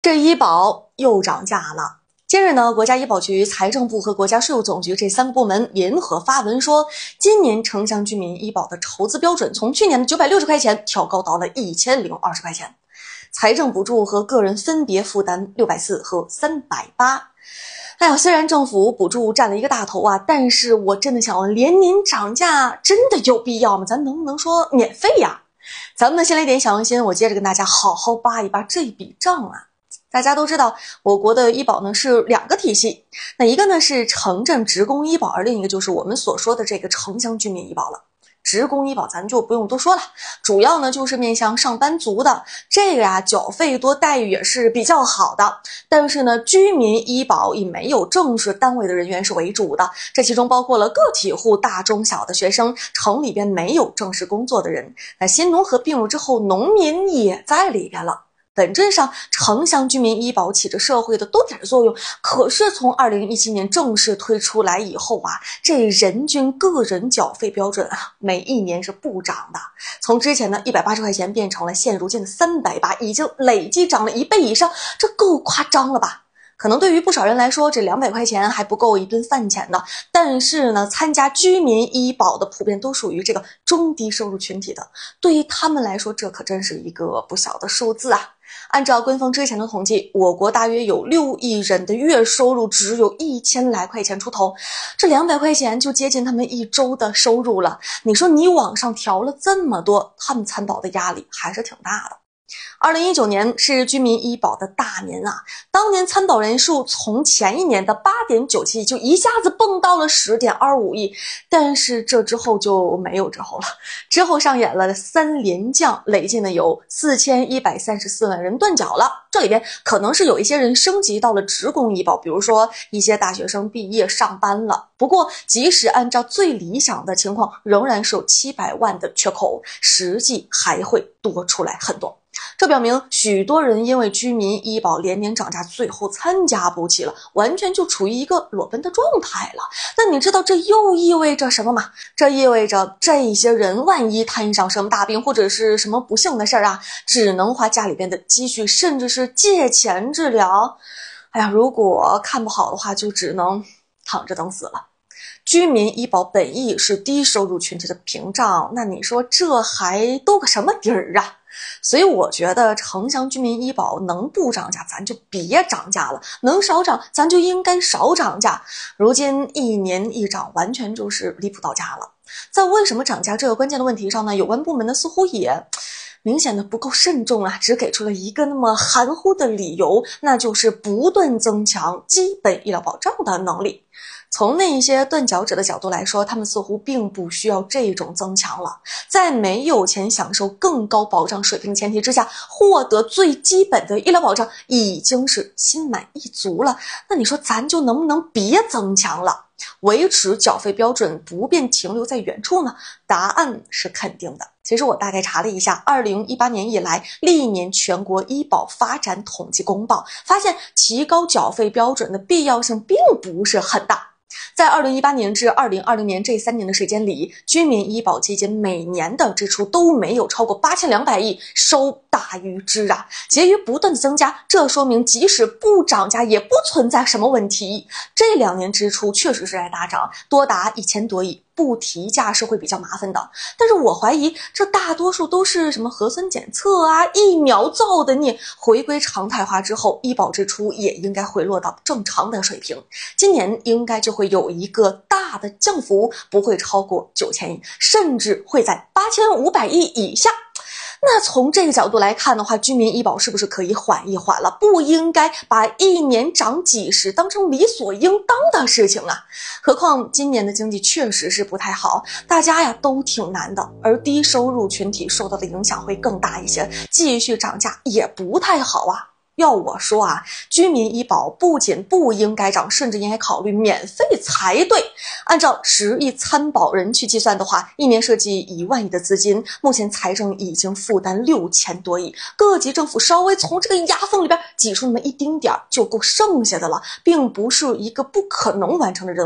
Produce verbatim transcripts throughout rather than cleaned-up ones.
这医保又涨价了。近日呢，国家医保局、财政部和国家税务总局这三个部门联合发文说，今年城乡居民医保的筹资标准从去年的九百六十块钱调高到了一千零二十块钱，财政补助和个人分别负担六百四和三百八。哎呀，虽然政府补助占了一个大头啊，但是我真的想问，连年涨价真的有必要吗？咱能不能说免费呀？咱们先来点小用心，我接着跟大家好好扒一扒这笔账啊。大家都知道，我国的医保呢是两个体系，那一个呢是城镇职工医保，而另一个就是我们所说的这个城乡居民医保了。职工医保咱就不用多说了，主要呢就是面向上班族的，这个呀缴费多，待遇也是比较好的。但是呢，居民医保以没有正式单位的人员是为主的，这其中包括了个体户、大中小的学生，城里边没有正式工作的人。那新农合并入之后，农民也在里边了。本质上，城乡居民医保起着社会的多点作用，可是从二零一七年正式推出来以后啊，这人均个人缴费标准啊，每一年是不涨的，从之前的一百八十块钱变成了现如今的三百八，已经累计涨了一倍以上，这够夸张了吧？可能对于不少人来说，这两百块钱还不够一顿饭钱的，但是呢，参加居民医保的普遍都属于这个中低收入群体的，对于他们来说，这可真是一个不小的数字啊。按照官方之前的统计，我国大约有六亿人的月收入只有一千来块钱出头，这两百块钱就接近他们一周的收入了。你说你往上调了这么多，他们参保的压力还是挺大的。二零一九年是居民医保的大年啊，当年参保人数从前一年的 八点九七亿就一下子蹦到了 十点二五亿，但是这之后就没有之后了。之后上演了三连降，累计呢有四千一百三十四万人断缴了。这里边可能是有一些人升级到了职工医保，比如说一些大学生毕业上班了。不过即使按照最理想的情况，仍然是有七百万的缺口，实际还会多出来很多。这表明许多人因为居民医保连年涨价，最后参加不起了，完全就处于一个裸奔的状态了。那你知道这又意味着什么吗？这意味着这些人万一摊上什么大病或者是什么不幸的事儿啊，只能花家里边的积蓄，甚至是借钱治疗。哎呀，如果看不好的话，就只能躺着等死了。居民医保本意是低收入群体的屏障，那你说这还兜个什么底儿啊？所以我觉得城乡居民医保能不涨价咱就别涨价了，能少涨咱就应该少涨价。如今一年一涨，完全就是离谱到家了。在为什么涨价这个关键的问题上呢，有关部门呢似乎也明显的不够慎重啊，只给出了一个那么含糊的理由，那就是不断增强基本医疗保障的能力。从那些断脚者的角度来说，他们似乎并不需要这种增强了。在没有钱享受更高保障水平前提之下，获得最基本的医疗保障已经是心满意足了。那你说咱就能不能别增强了？维持缴费标准不变停留在原处呢？答案是肯定的。其实我大概查了一下，二零一八年以来历年全国医保发展统计公报，发现提高缴费标准的必要性并不是很大。在二零一八年至二零二零年这三年的时间里，居民医保基金每年的支出都没有超过八千两百亿，收大于支啊，结余不断的增加，这说明即使不涨价也不存在什么问题。这两年支出确实是在大涨，多达一千多亿。不提价是会比较麻烦的，但是我怀疑这大多数都是什么核酸检测啊、疫苗造的孽。回归常态化之后，医保支出也应该回落到正常的水平，今年应该就会有一个大的降幅，不会超过九千亿，甚至会在八千五百亿以下。那从这个角度来看的话，居民医保是不是可以缓一缓了？不应该把一年涨几十当成理所应当的事情啊！何况今年的经济确实是不太好，大家呀都挺难的，而低收入群体受到的影响会更大一些，继续涨价也不太好啊。要我说啊，居民医保不仅不应该涨，甚至应该考虑免费才对。按照十亿参保人去计算的话，一年涉及一万亿的资金，目前财政已经负担六千多亿，各级政府稍微从这个牙缝里边挤出那么一丁点儿就够剩下的了，并不是一个不可能完成的任务。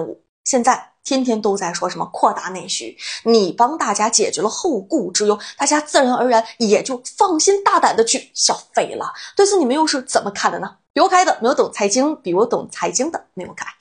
现在天天都在说什么扩大内需，你帮大家解决了后顾之忧，大家自然而然也就放心大胆的去消费了。对此你们又是怎么看的呢？比我可爱的没有懂财经，比我懂财经的没有可爱。